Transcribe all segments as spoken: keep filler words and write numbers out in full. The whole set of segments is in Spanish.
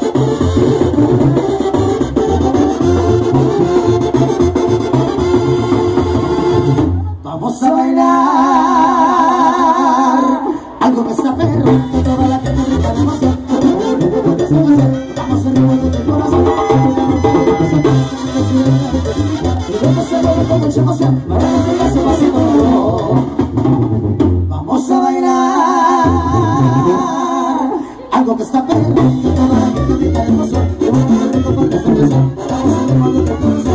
Vamos a bailar algo que está perro, que toda la gente grita de emoción. Vamos a revolver el corazón, y vamos a mover con mucha emoción para que se pase pasito. Vamos a bailar algo que está perro, que toda la gente grita de emoción. Y vamos a revolver con esta canción, vamos a revolver el corazón.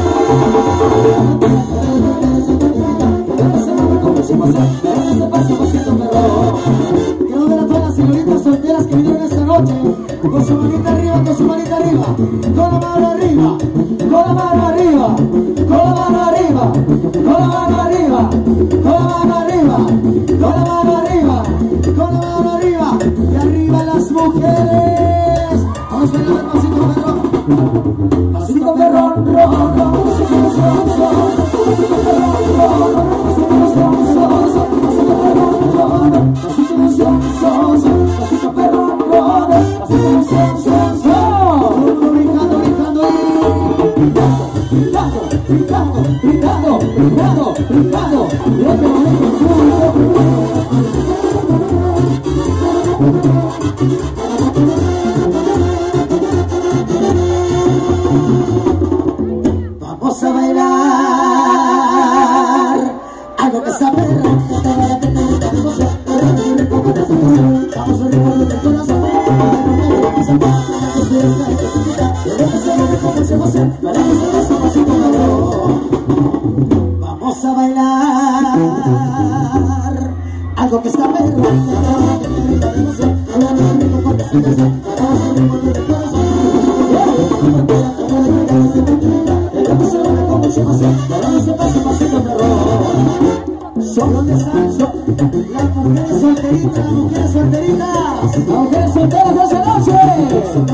Quiero ver a todas las señoritas solteras que vinieron esta noche con su manita arriba, con su manita arriba, con la mano arriba, con la mano arriba, con la mano arriba, con la mano arriba, con la mano arriba, con la mano arriba, con la mano arriba, y arriba las mujeres. Vamos a bailar el pasito perrón, pasito perrón, ron, ron, pasito perrón, ron, pasito perrón, ron, pasito perrón, pasito perrón, pasito brincando, brincando y brincando, brincando, brincando, brincando, brincando. Mira que bonito. Vamos a bailar algo que sabe, que te va a tener esta emoción. Vamos a revolver el corazón, vamos a bailar algo que está perro, que te va a tener esta emoción. Vamos a revolver el corazón, solo descanso, las mujeres solteritas, las mujeres solteritas, las mujeres solteras de esa noche.